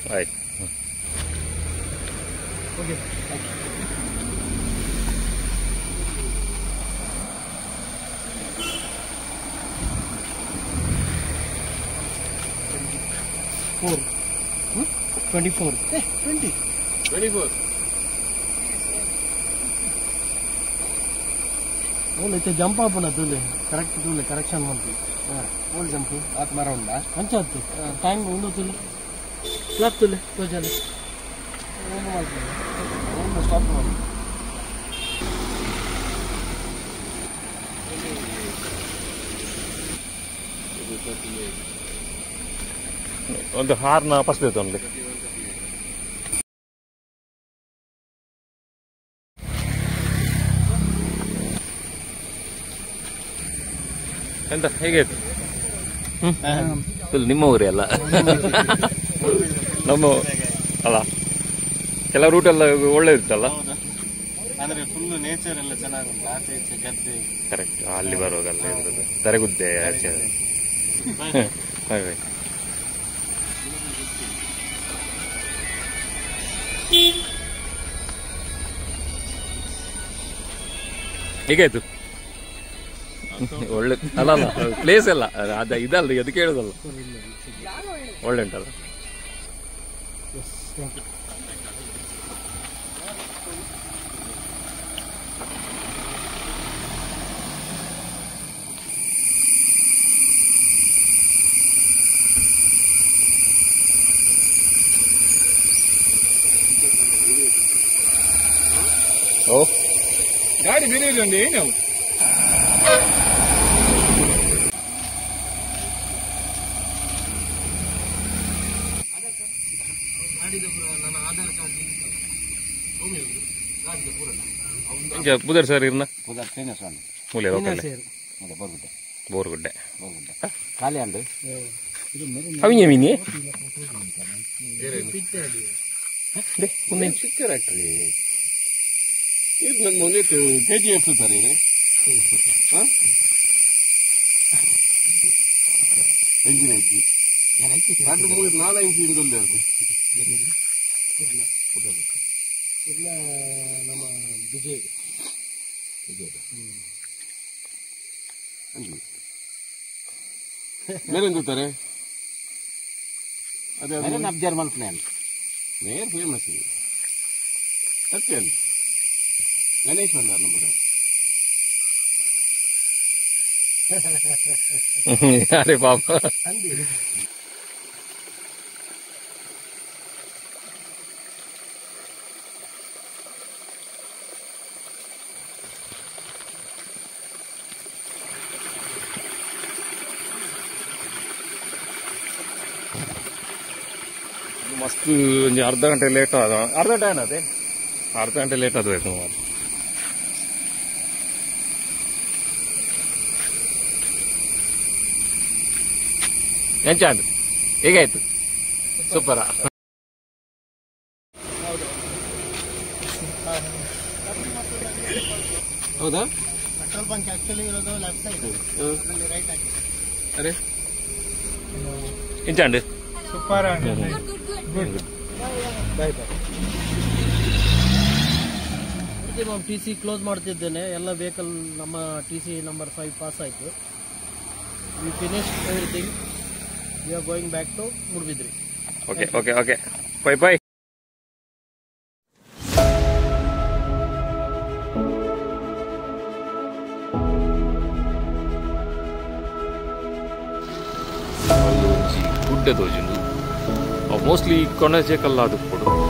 ಆಯ್ತು. Okay. 24. 24. Okay jump ಆಪನ ತುಲೆ ಕರೆಕ್ಟ್ ತುಲೆ ಕರೆಕ್ಷನ್ ಮಾಡ್ತೀವಿ. ಓಲ್ಡ್ ಜಂಪ್ ಆತ್ ಮರ ಉಂಡ ಅಂಚತ್ತು ಟೈಮ್ ಒಂದು ತುಲೆ ಕ್ಲಾಪ್ ತುಲೆ ತೋಜಲ್ಲಿ ಒಂದು ಮಾಡ್ತೀವಿ ಒಂದು ಸ್ಟಾಪ್ ಮಾಡಿ ಒಂದು ಹಾರ್ನ ಫಸ್ಟ್ ಇತ್ತು ಒಂದು ಎಂತ ಹೇಗಾಯ್ತು? ಫುಲ್ ನಿಮ್ಮ ಊರೇ ಅಲ್ಲ ನಮ್ಮ ಅಲ್ಲ ಕೆಲವು ರೂಟ್ ಎಲ್ಲ ಒಳ್ಳೆ ಇರುತ್ತಲ್ಲ. ಆದ್ರೆ ಫುಲ್ ನೇಚರ್ ಎಲ್ಲ ಚೆನ್ನಾಗುಂಟು. ಆಚೆ ಈಚೆ ಗದ್ದೆ ಕರೆಕ್ಟ್. ಅಲ್ಲಿ ಬರುವಾಗಲ್ಲ ಇರೋದು ತರಗುದ್ದೆ ಆಚೆ. ಹಾಗೆ ಹೇಗಾಯ್ತು? ಒಳ್ಳೆ ಅಲ್ಲ ಅಲ್ಲ ಪ್ಲೇಸ್ ಎಲ್ಲ ಅದ ಇದಲ್ಲ ಅದಕ್ಕೆ ಹೇಳೋದಲ್ಲ. ಒಳ್ಳೆ ಉಂಟಲ್ಲ. ಓ ಗಾಡಿ ಬೇರೆ ಏನು ಪುದರ್ ಸರ್ ಇರ್ನ ಮೂಲೆ ಬೋರ್ಗುಡ್ಡೆ ಖಾಲಿ ಅಂಡು ಅವಿಂಗ ಮೀನಿ ಚಿಕ್ಕರಾಗ್ತದೆ. ಇದು ನನ್ನ ಒಂದಿತ್ತು ಕೆಜಿ ಎಷ್ಟು ಸರ್ ಇದು? ಎಂಜಿನ ಅಜ್ಜಿ ಅದು ಮುಗಿದು 4 ಇಂಚಿಂದ ಇಲ್ಲ ನಮ್ಮ ವಿಜಯ್ ಮೇಲೆಂತಾರೆ ಅದೇ ಜರ್ಮನ್ ಪ್ಲಾನ್ ಮೇರ್ ಫೇಮಸ್ ಸತ್ಯ ಗಣೇಶ್ ಬಂದಾರ ನಮ್ಮದು. ಅರೆ ಪಾಪ ಮಸ್ತ್ ಒಂಜಿ ಅರ್ಧ ಗಂಟೆ ಲೇಟ್ ಆದ. ಅರ್ಧ ಟೈಮ್ ಅದೇ ಅರ್ಧ ಗಂಟೆ ಲೇಟ್ ಆದ ಸುಮಾರು. ಎಂಚಾಂದ್ ಹೇಗಾಯ್ತು? ಸೂಪರ. ಹೌದಾ? ಪೆಟ್ರೋಲ್ ಬಂಕ್ ಆಕ್ಚುಲಿ ಇರೋದು ಲೆಫ್ಟ್ ಸೈಡ್, ರೈಟ್ ಹಾಕಿ. ಅರೆ ಎಂಚಾಂಡ್ ಸೂಪರ್. ಗುಡ್. ಬಾಯ್ ಬಾಯ್. ನಾನು ಟಿ ಸಿ ಕ್ಲೋಸ್ ಮಾಡ್ತಿದ್ದೇನೆ. ಎಲ್ಲ ವೆಹಿಕಲ್ ನಮ್ಮ ಟಿ ಸಿ ನಂಬರ್ 5 ಪಾಸ್ ಆಯಿತು. We finish everything. We are going back to Moodbidri. Okay okay okay bye bye. ಗುಡ್ಡೆ ತೋಜುಂಡು ಮೋಸ್ಟ್ಲಿ ಕೊಣಜೆ ಕಲ್ಲಾದು ಕೊಡು.